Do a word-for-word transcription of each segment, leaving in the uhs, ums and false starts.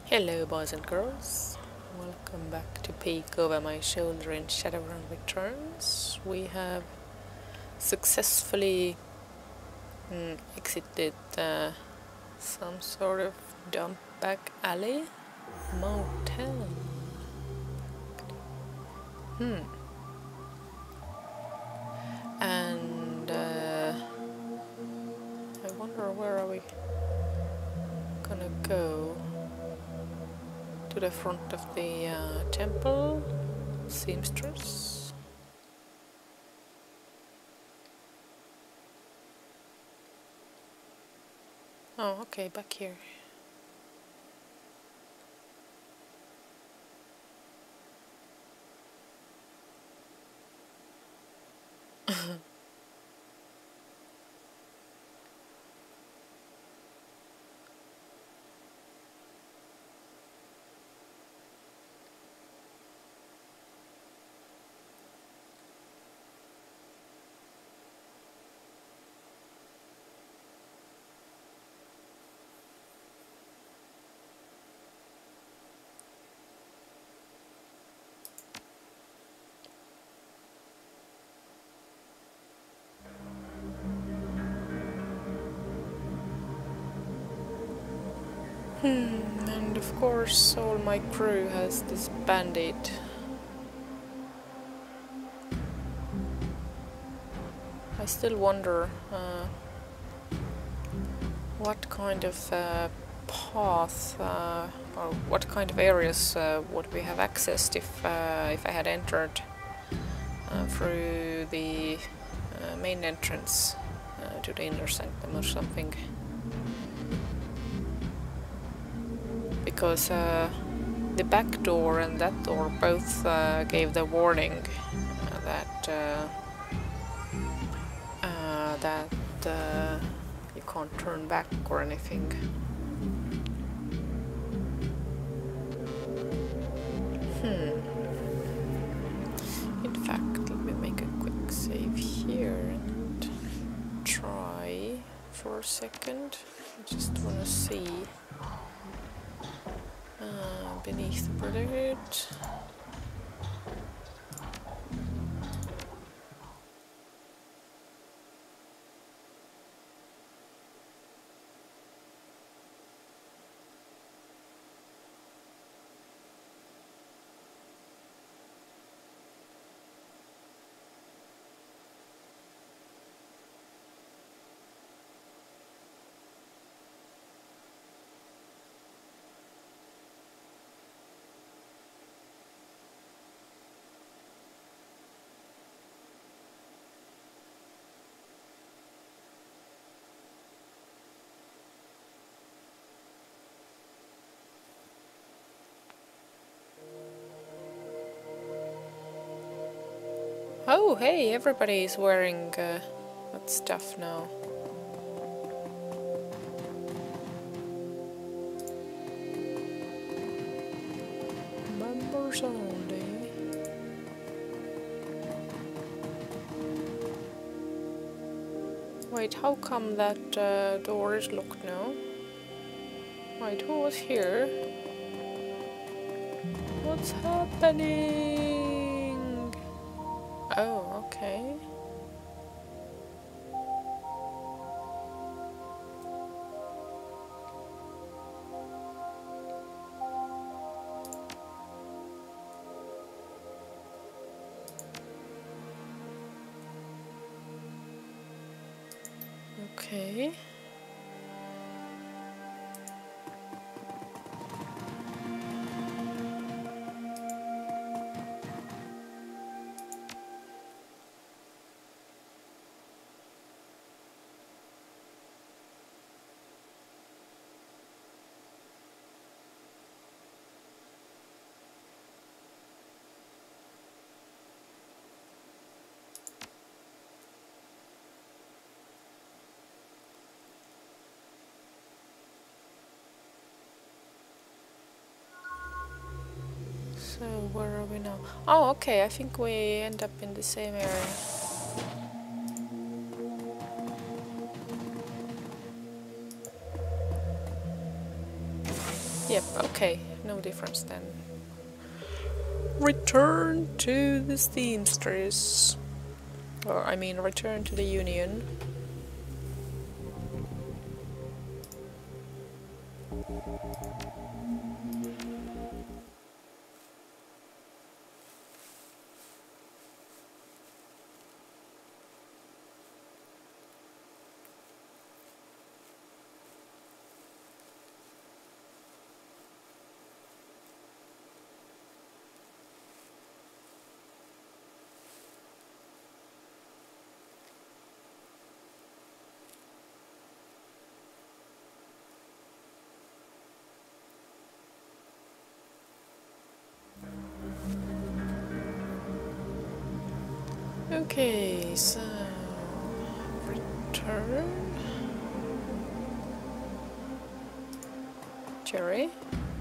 Hello boys and girls, welcome back to Peek Over My Shoulder in Shadowrun Returns. We have successfully mm, exited uh, some sort of dump back alley motel. Hmm. And uh, I wonder where are we gonna go? To the front of the uh, temple, seamstress. Oh, okay, back here. Hmm, and of course all my crew has disbanded. I still wonder uh, what kind of uh, path uh, or what kind of areas uh, would we have accessed if, uh, if I had entered uh, through the uh, main entrance uh, to the inner sanctum or something. Because uh, the back door and that door both uh, gave the warning uh, that uh, uh, that uh, you can't turn back or anything. Hmm. In fact, let me make a quick save here and try for a second. I just want to see. Uh, beneath the Brotherhood. Oh, hey, everybody is wearing uh, that stuff now. Members only. Wait, how come that uh, door is locked now? Wait, who was here? What's happening? Oh, okay. Okay. So where are we now? Oh, okay, I think we end up in the same area. Yep, okay, no difference then. Return to the Steamsters. Or, I mean, return to the Union. Okay, so return Jerry.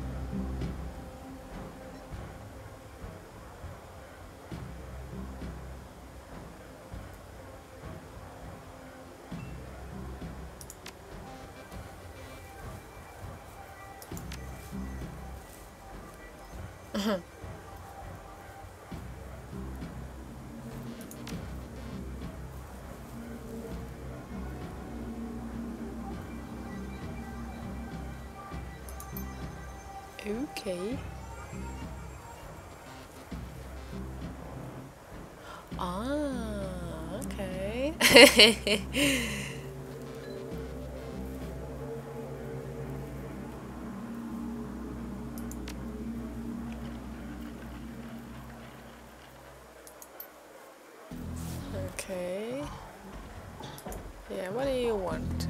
Okay. Ah, okay. Okay. Yeah, what do you want?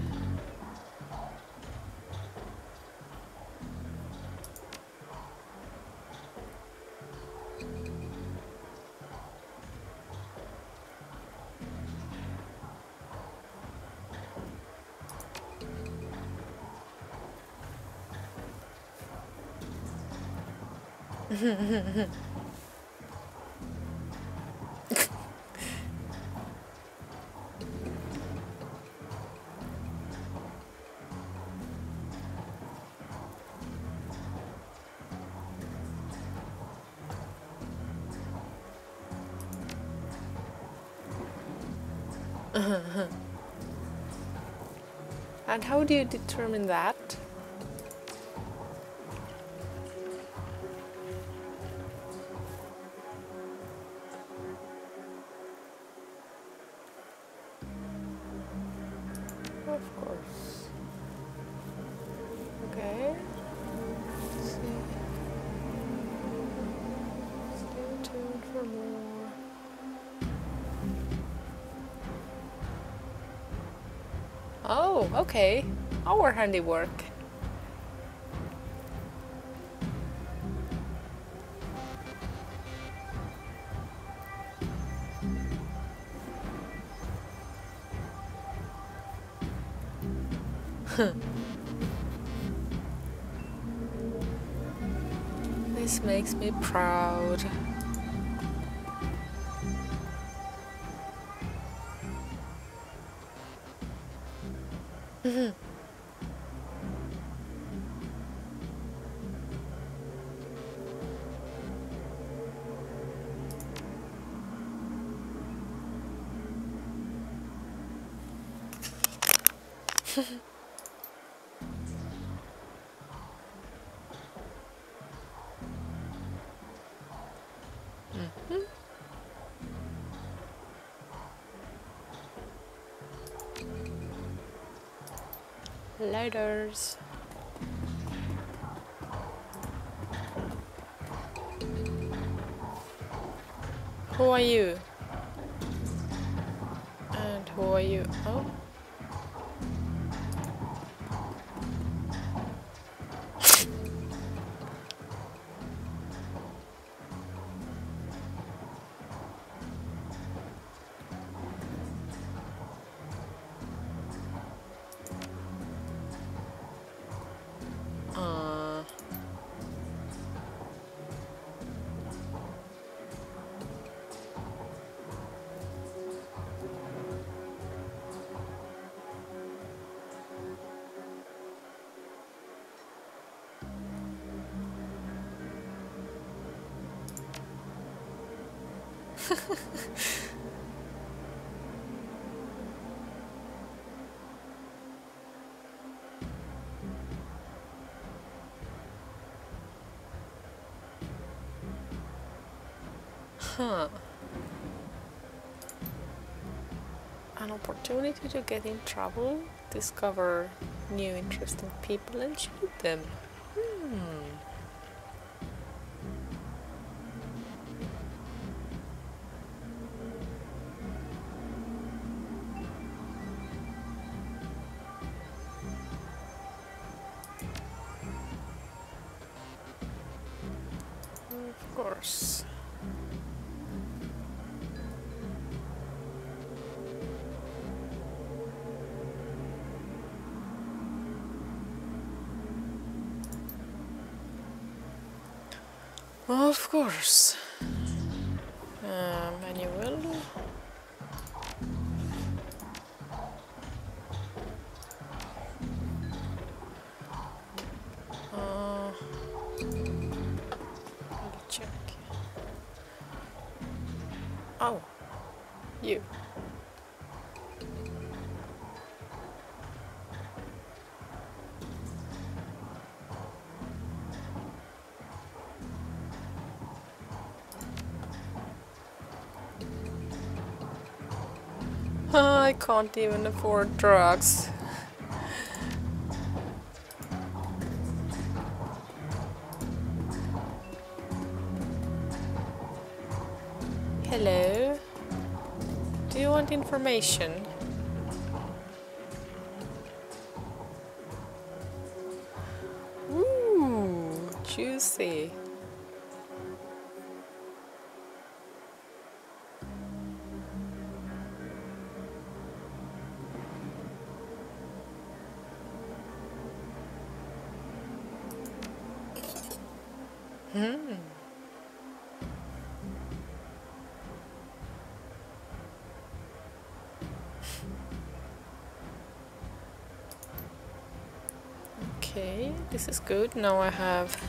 And how do you determine that? Of course. Okay. Let's see. Stay tuned for more. Oh, okay. Our handiwork. This makes me proud. Laters. Who are you? And who are you? Oh. Uh. Huh. An opportunity to get in trouble, discover new interesting people and shoot them. Hmm. Of course. Of course. Uh, manual. Uh, I'll check. Oh, you. I can't even afford drugs. Hello? Do you want information? Ooh, juicy. Hmm. Okay, this is good. Now I have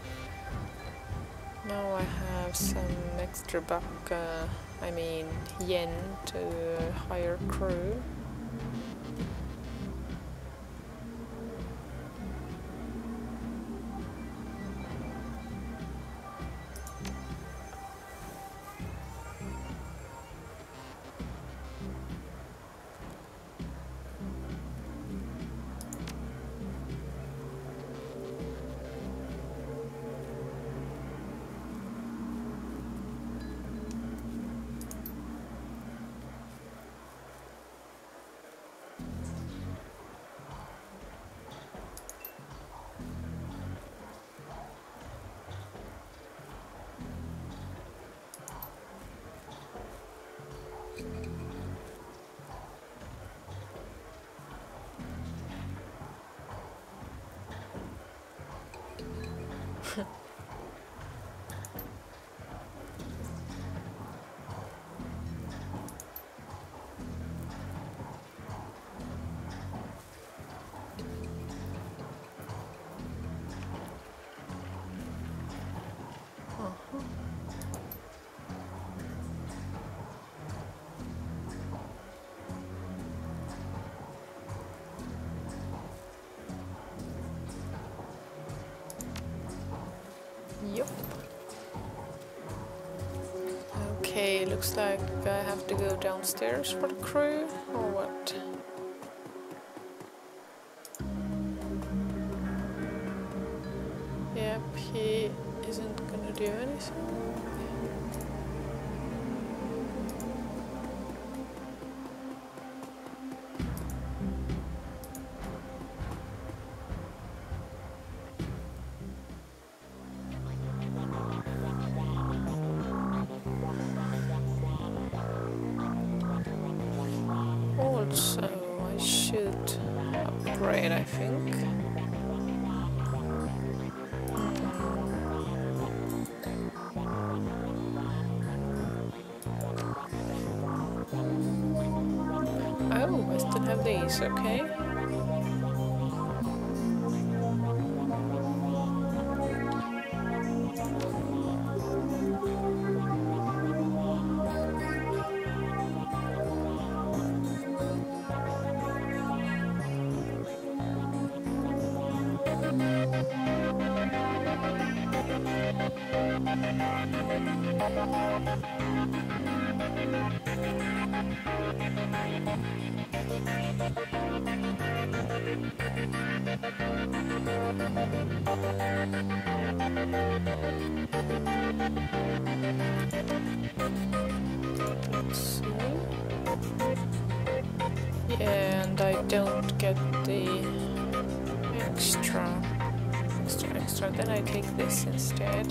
now I have some extra buck, uh, I mean yen to hire crew. Yup. Okay, looks like I have to go downstairs for the crew, or what? Yep, he isn't gonna do anything. Also, I should upgrade, I think. Oh, I still have these, okay. Let's see. Yeah, and I don't get the extra, extra, extra. Then I take this instead.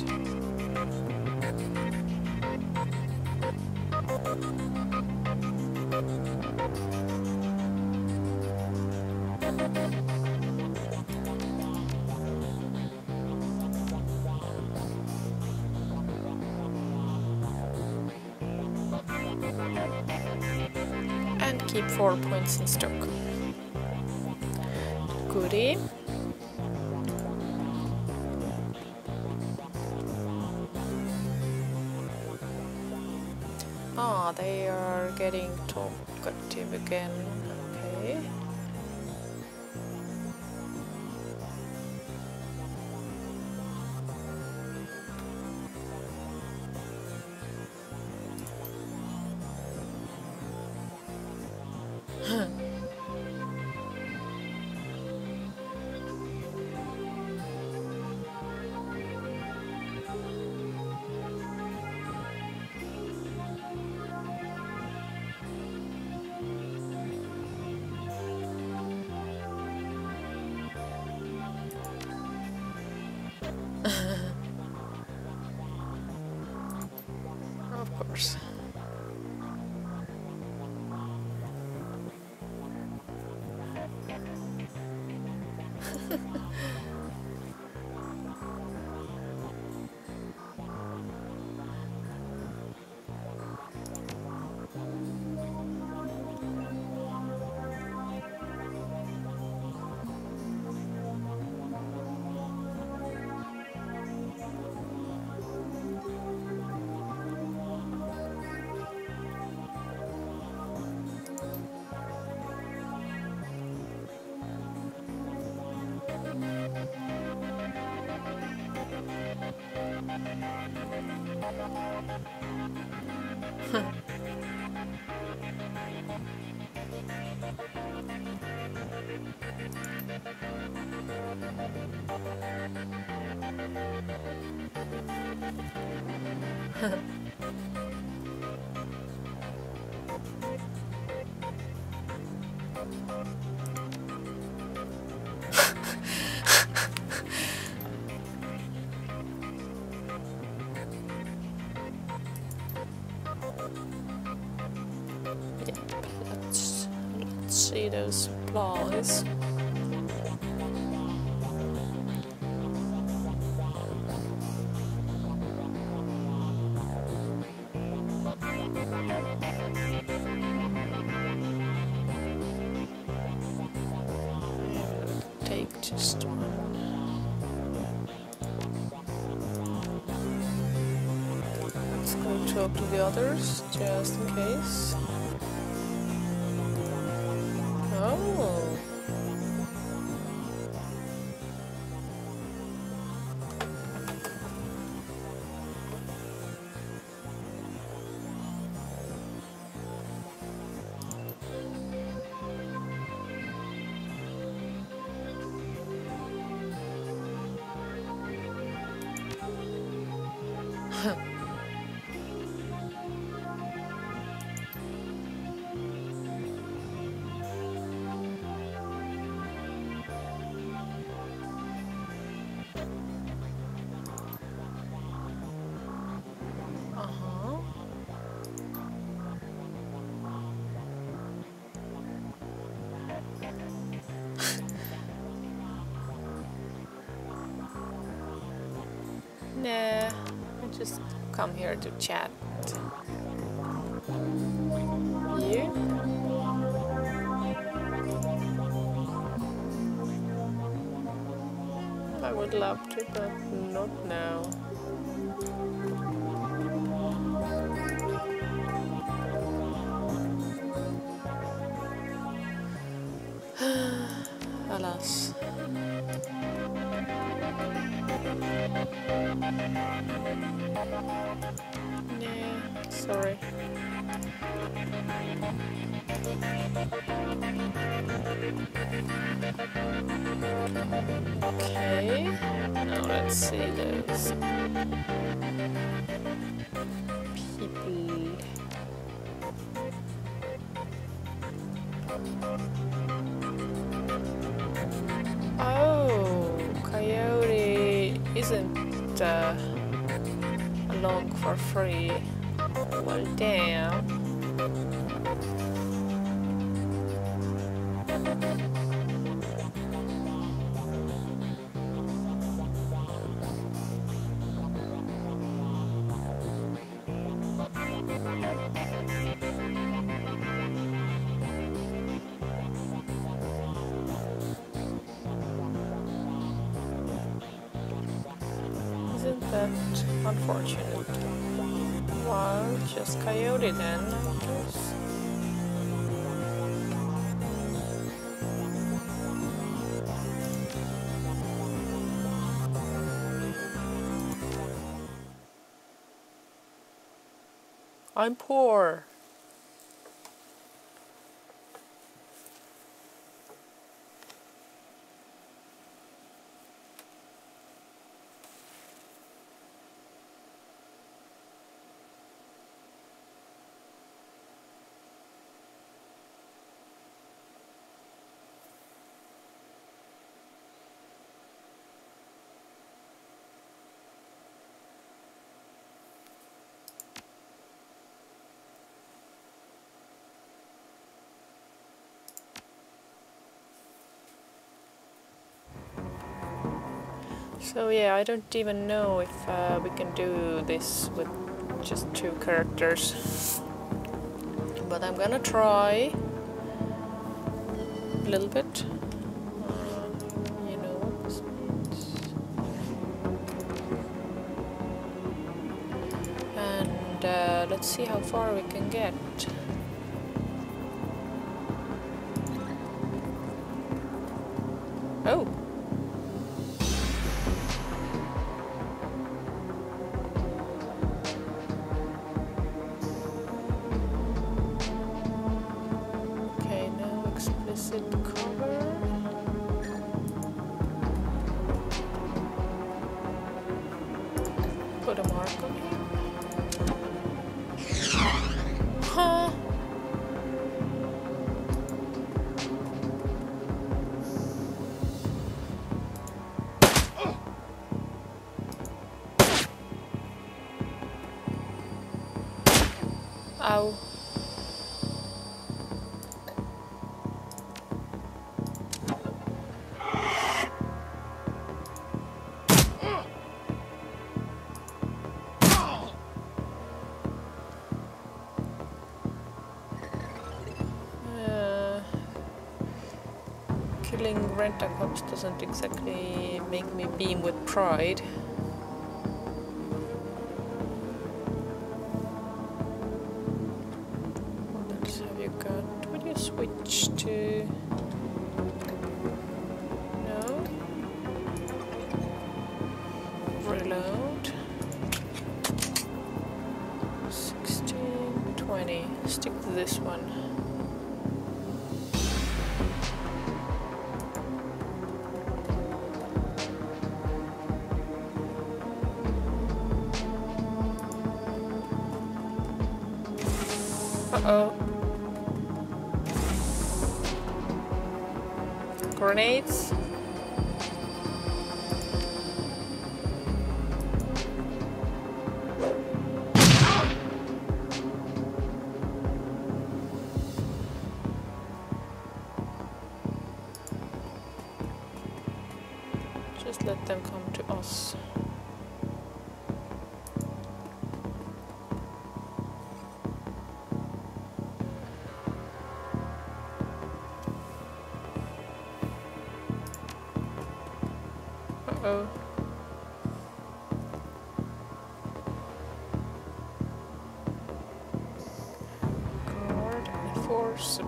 And keep four points in stock. Goodie. Ah, they are getting talkative again. Okay. Of course. Yep, let's, let's see those supplies. Take just one. Let's go talk to the others, just in case. Oh. Nah, I just come here to chat. You? I would love to, but not now. Alas. Nah, sorry. Okay, now let's see those people. Oh, Coyote isn't uh, along for free. Well, damn. Isn't that unfortunate? Well, just Coyote then, I guess. I'm poor. So yeah, I don't even know if uh, we can do this with just two characters. But I'm gonna try a little bit. Uh, you know what this means. And uh, let's see how far we can get. Oh! Okay, no explicit cover. Put a mark on him. Huh? Ow. Uh, killing rent-a-cops doesn't exactly make me beam with pride. What else have you got? Would you switch to... No? Reload. sixteen, twenty. Stick to this one. Uh-oh. Grenades? Just let them come to us. Uh-oh. Guard enforcer.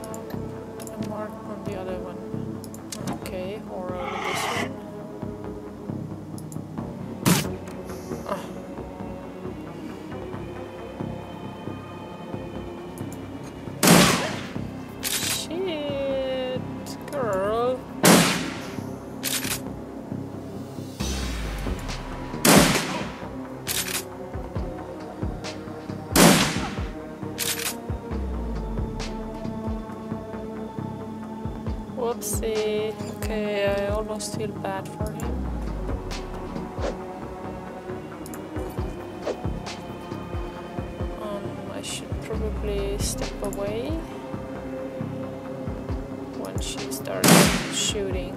Uh, a mark on the other one. Okay, or only this one. Whoopsie. Okay, I almost feel bad for him. Um, I should probably step away when she starts shooting.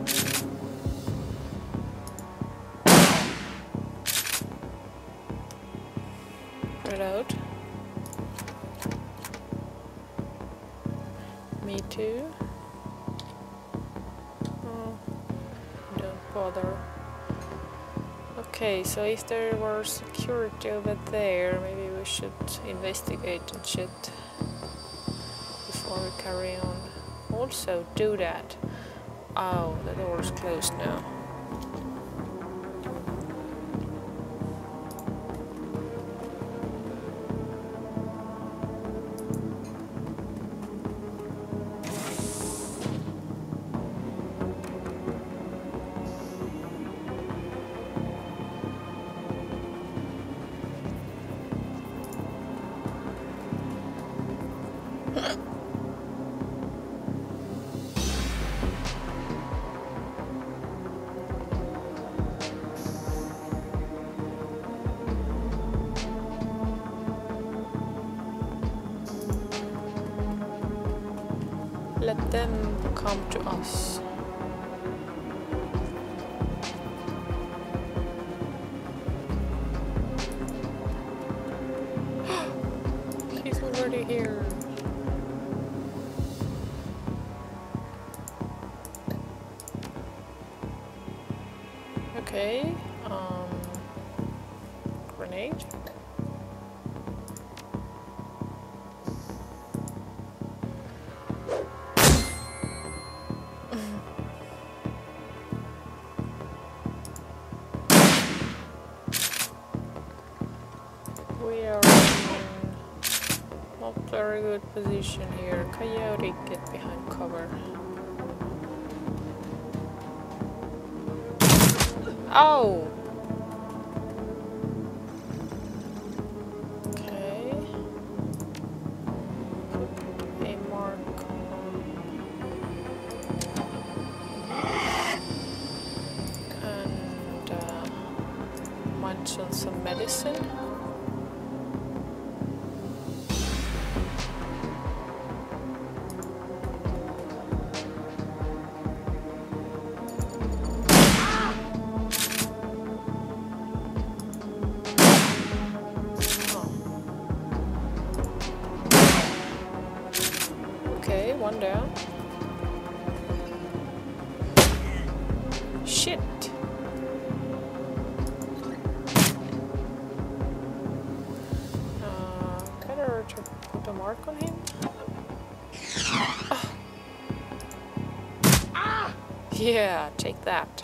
Reload. Me too. Oh, don't bother. Okay, so if there were security over there, maybe we should investigate and shit before we carry on. Also, do that. Oh, the door's closed now. Let them come to us. He's already here. Okay, um, grenade. We are in not very good position here. Coyote, get behind cover. Oh! Okay. Put a mark on. And uh, munch on some medicine. One down. Shit. Uh, better to put a mark on him. Oh. Yeah, take that.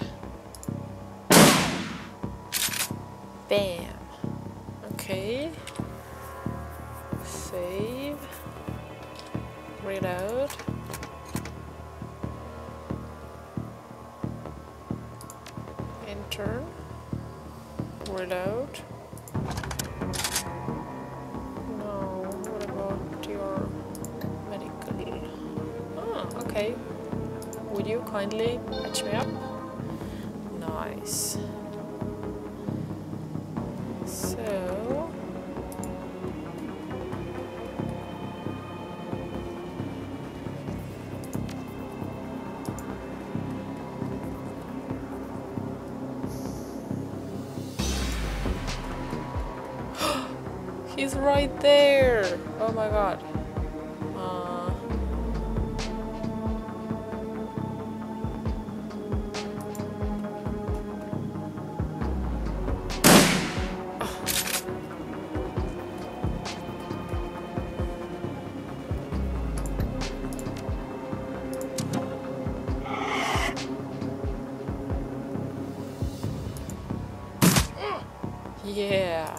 Bam. Okay. Save. Reload. Enter. Reload. No, what about your medical? Ah, okay. Would you kindly patch me up? Nice. So... He's right there! Oh my god. Uh... Yeah.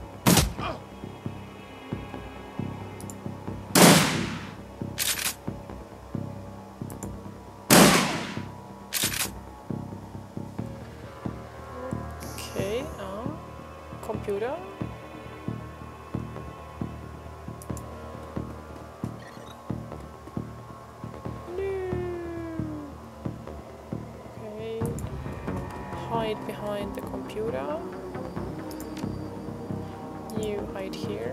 Okay, uh, computer. No. hide behind the computer. You hide here.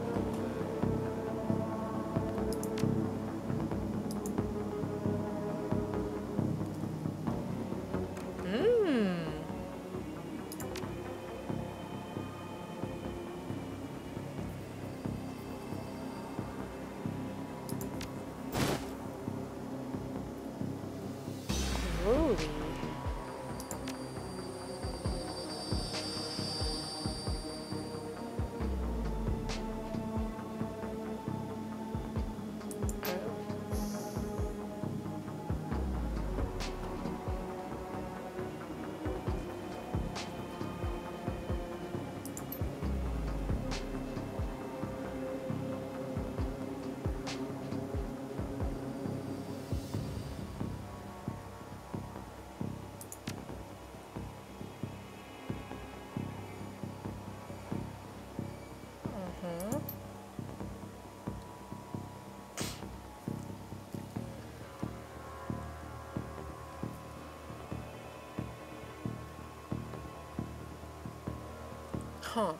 Huh.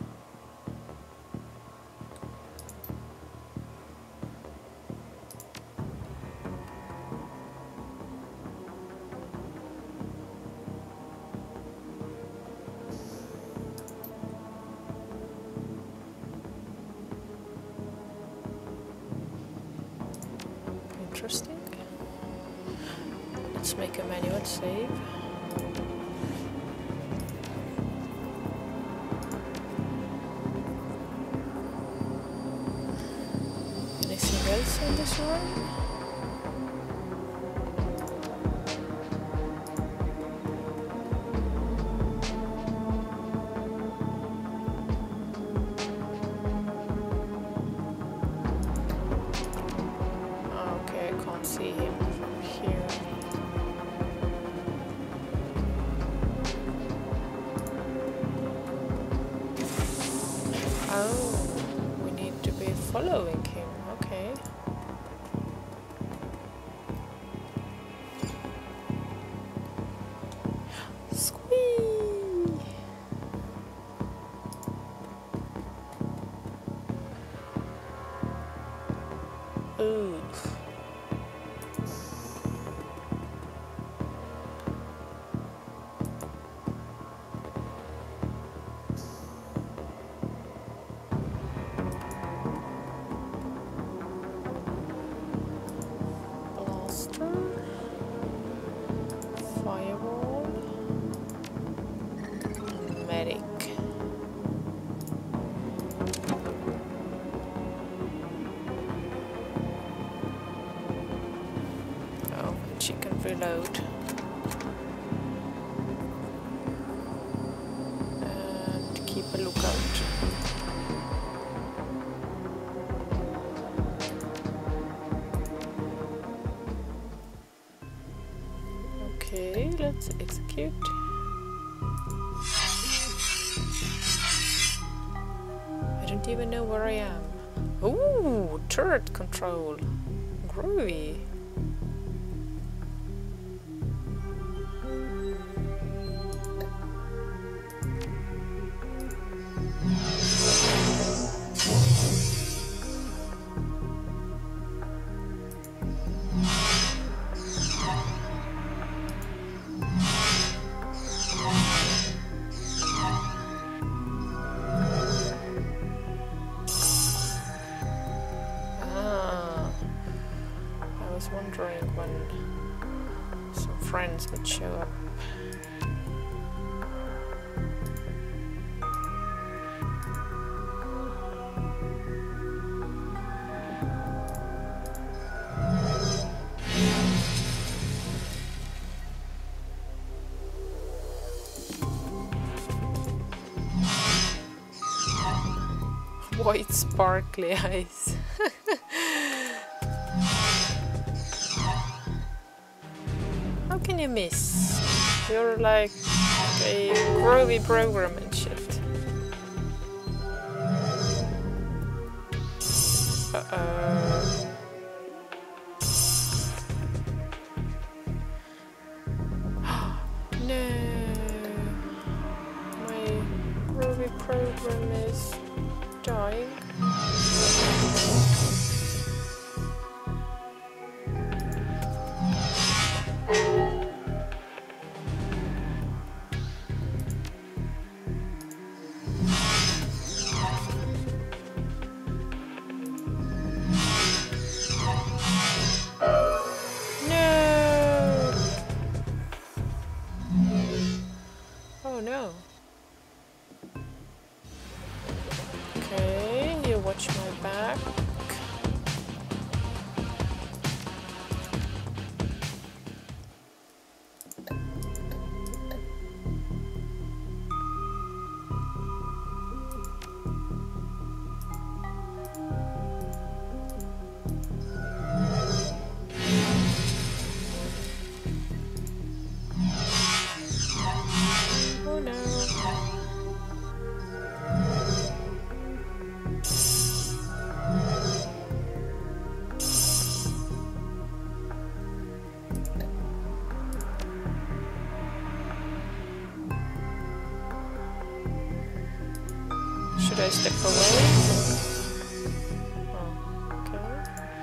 Interesting. Let's make a manual save. Anything else in this room? Following him, okay. Squee! Ooh. Firewall. Medic. Oh, and she can reload. And keep a lookout. Okay, let's execute. I don't even know where I am. Ooh, turret control. Groovy. Wondering when some friends would show up. White sparkly eyes. How can you miss? You're like a groovy program and shit. Uh-oh. No. room is dying. Oh no. Okay, you watch my back. Oh no. Should I step away? Oh, okay.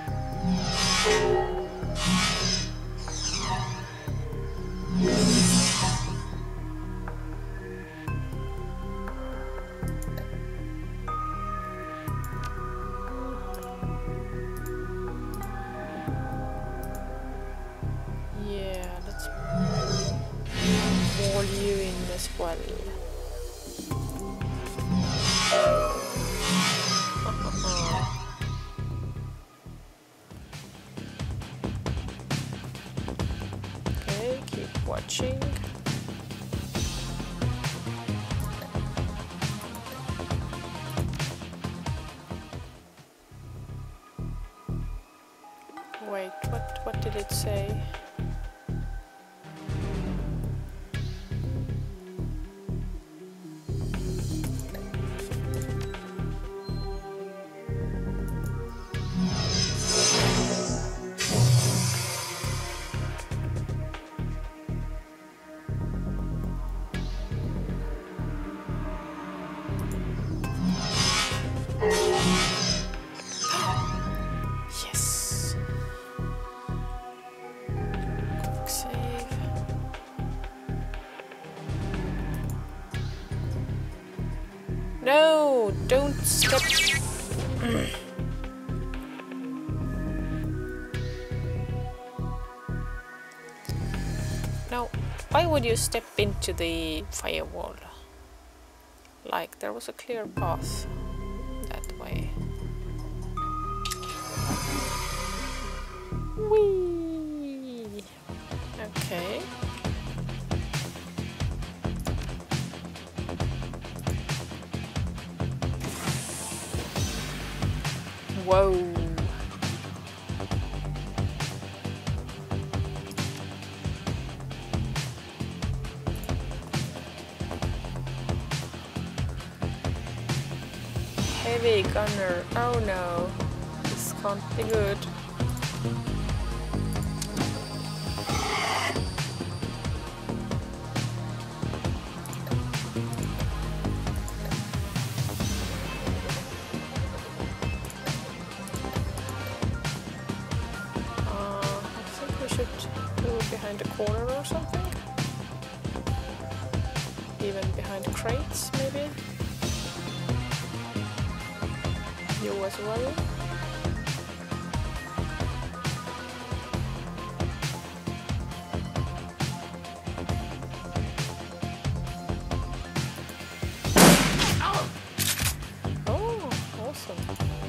Yeah, let's wall you in as well. Okay, keep watching. Wait, what what did it say? Yes. Quick save. No, don't step. Now, why would you step into the firewall? Like there was a clear path that way. Whee! Okay. Whoa. Heavy gunner. Oh no. This can't be good. Behind a corner or something? Even behind crates, maybe? You as well? Oh, awesome.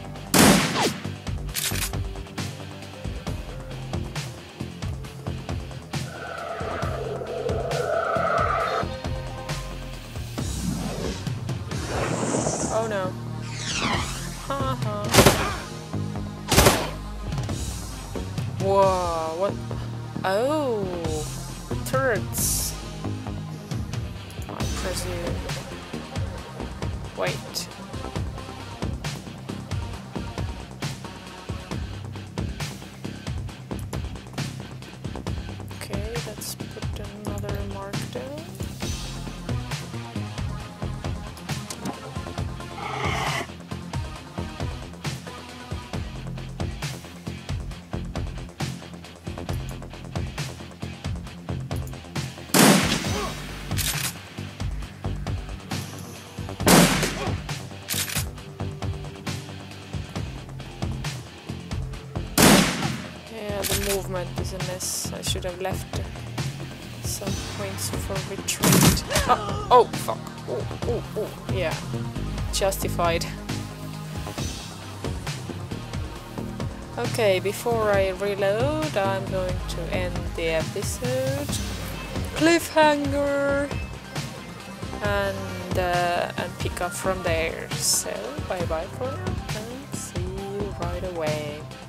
Oh no. Haha. Whoa, what? Oh, turrets. I presume. Wait. Okay, let's put another mark down. Uh, the movement is a mess. I should have left some points for retreat. Oh, oh fuck. Oh, oh, oh, yeah. Justified. Okay, before I reload, I'm going to end the episode. Cliffhanger! And, uh, and pick up from there. So, bye bye for now, and see you right away.